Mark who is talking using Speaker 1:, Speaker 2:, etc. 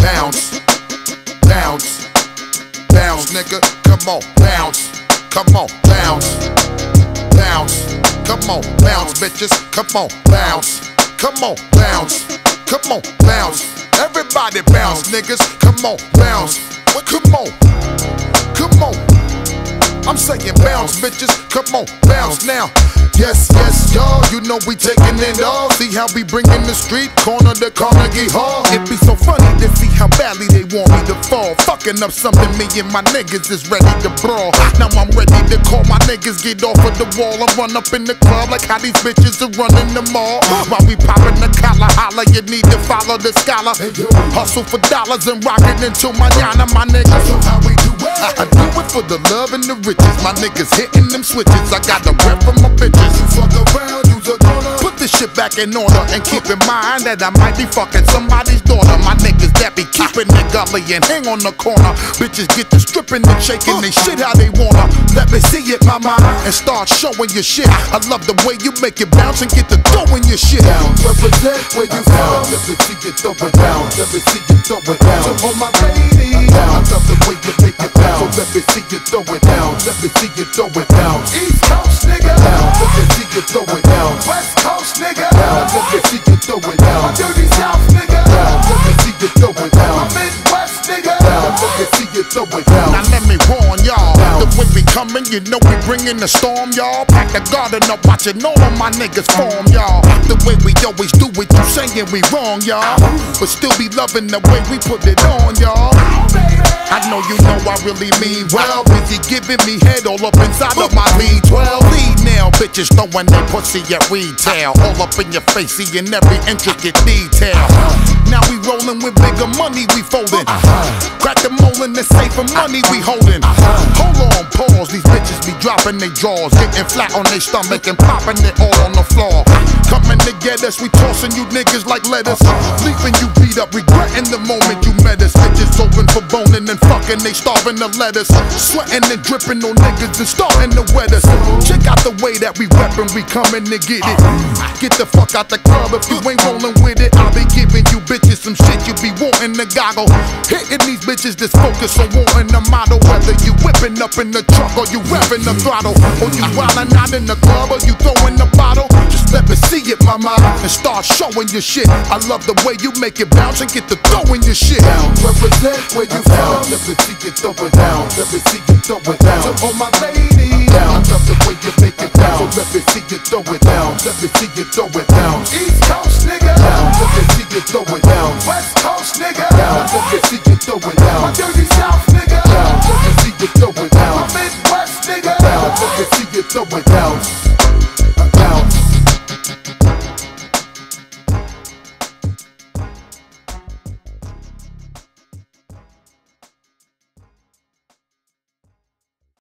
Speaker 1: bounce, bounce, bounce, nigga. Come on, bounce, come on, bounce, bounce, come on, bounce, bitches. Come on, bounce, come on, bounce, come on, bounce. Everybody bounce, niggas. Come on, bounce. Come on, come on. I'm saying bounce, bitches. Come on, bounce now. Yes, yes, y'all, you know we taking it all. See how we bringing the street corner to Carnegie Hall. It be so funny to see how badly they want me to fall. Fucking up something me and my niggas is ready to brawl. Now I'm ready to call my niggas, get off of the wall and run up in the club like how these bitches are running the mall. While we popping the collar, holla, you need to follow the scholar. Hustle for dollars and rockin' until mañana, my niggas. So how we do it? I do it for the love and the riches. My niggas hitting them switches. I got the rep from my bitches. You fuck around, you's a donor. Put this shit back in order and keep in mind that I might be fucking somebody's daughter. My niggas that be keeping it gully and hang on the corner. Bitches get to stripping and shaking they shit how they wanna. Let me see it, mama, and start showing your shit. I love the way you make it bounce and get to throwing your shit.
Speaker 2: Represent where you from. Let me see you throw it down. Let me see you throw it down. So all my ladies, I love the way you make it bounce. So let me see you throw it down. Let me see you throw it down. East Coast nigga, let me see you throw it down. West Coast nigga, let me see you throw it down. My dirty South nigga, let me see you throw it down. My Midwest nigga, let me see you throw it down.
Speaker 1: Now let me warn y'all, the way we coming, you know we bringing the storm, y'all. Pack the garden up, watching all of my niggas form, y'all. The way we always do it, you saying we wrong, y'all, but still be loving the way we put it on, y'all. I know you know I really mean well. Busy giving me head all up inside of my V12. Lead now, bitches throwing their pussy at retail. All up in your face, seeing every intricate detail. Now we rolling with bigger money, we folding. Crack the molding, the safer money we holding. Hold on, pause, these bitches be dropping their drawers, getting flat on their stomach and popping it all on the floor. Coming to get us, we tossing you niggas like lettuce. Leaving you beat up, regretting the moment you met us. Bitches open for boning and fucking, they starving to let us. Sweating and dripping on niggas and starting to wet us. Check out the way that we reppin', we coming to get it. Get the fuck out the club if you ain't rolling with it. I'll be giving you bitches some shit you be wanting to goggle. Hitting these bitches that's focused on wanting the model. Whether you whipping up in the truck or you revving the throttle, or you wildin' out in the club or you throwing the bottle. Just let me see it, mama, and start showing your shit. I love the way you make it bounce and get to throwing your shit.
Speaker 2: Represent where you from. Let me see you throw it down. Let me see you throw it down. So all my ladies, I love the way you make it down. So let me see you throw it down. Let me see you throw it down. East Coast nigga, let me see you throw it down. West Coast nigga, let me see you throw it down. My dirty South nigga, let me see you throw it down. My Midwest nigga, let me see you throw it down.